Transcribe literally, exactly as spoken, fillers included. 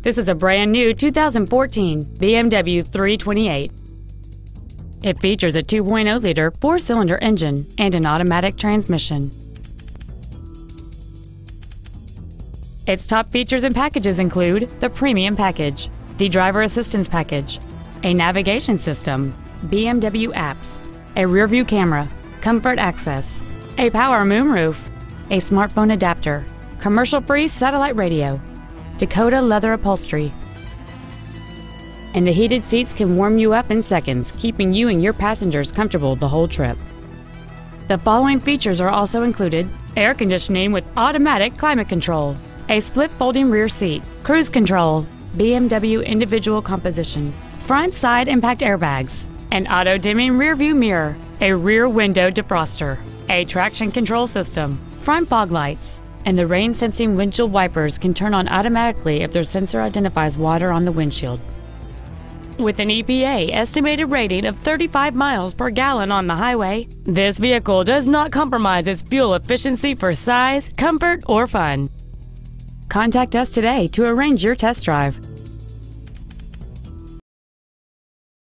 This is a brand new two thousand fourteen B M W three twenty-eight. It features a two point oh liter four-cylinder engine and an automatic transmission. Its top features and packages include the Premium Package, the Driver Assistance Package, a navigation system, B M W apps, a rear-view camera, comfort access, a power moonroof, a smartphone adapter, commercial-free satellite radio, Dakota leather upholstery, and the heated seats can warm you up in seconds, keeping you and your passengers comfortable the whole trip. The following features are also included: air conditioning with automatic climate control, a split folding rear seat, cruise control, B M W individual composition, front side impact airbags, an auto-dimming rear view mirror, a rear window defroster, a traction control system, front fog lights, and the rain-sensing windshield wipers can turn on automatically if their sensor identifies water on the windshield. With an E P A estimated rating of thirty-five miles per gallon on the highway, this vehicle does not compromise its fuel efficiency for size, comfort, or fun. Contact us today to arrange your test drive.